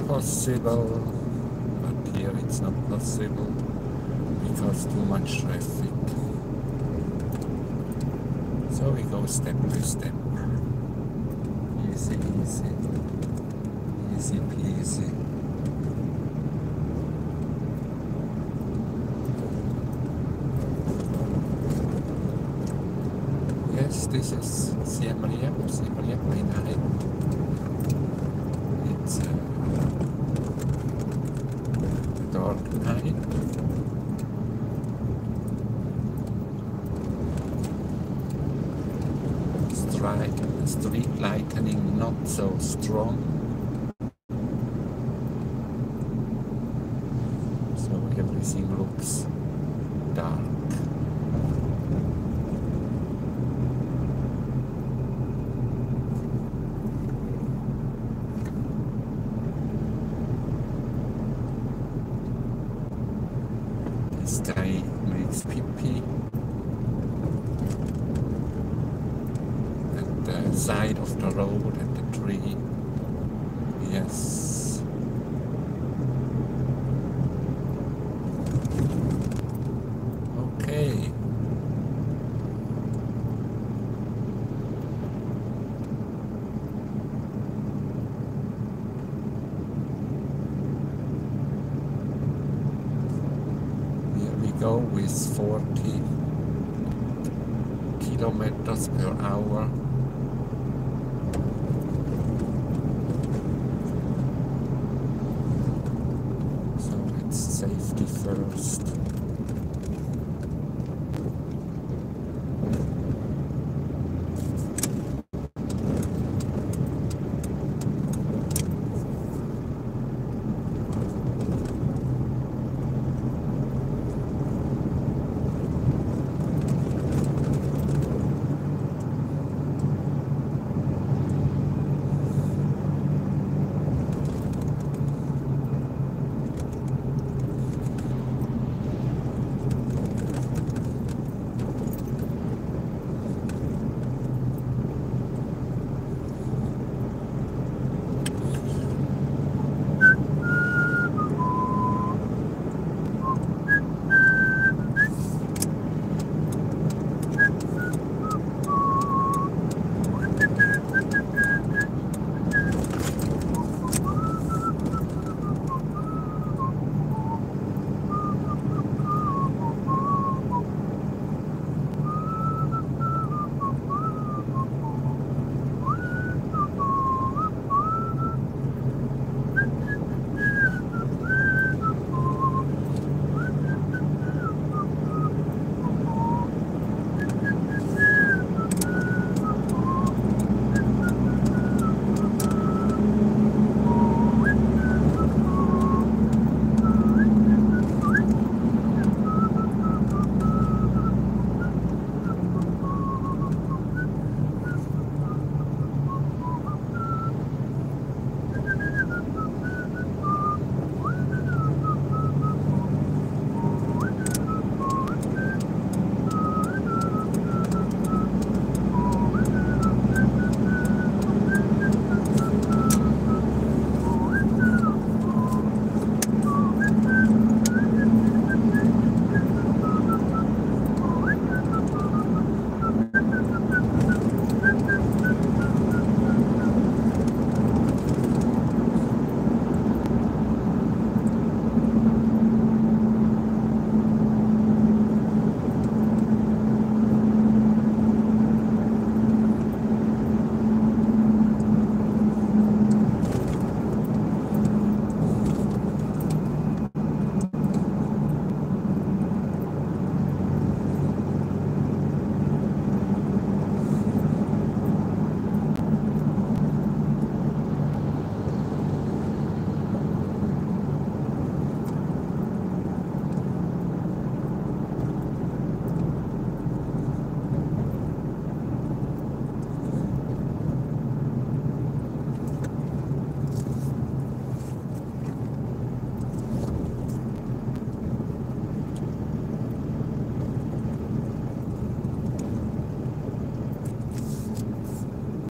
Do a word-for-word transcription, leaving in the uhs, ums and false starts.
possible, but here it's not possible because too much traffic. So we go step by step. Easy, easy, easy peasy. Yes, this is Siem Reap, Siem Reap Minaret. It's uh, dark night. Street, street lighting not so strong. So everything looks dark. This guy makes pee-pee at the side of the road at the tree. Yes. Okay. Go with forty kilometers per hour.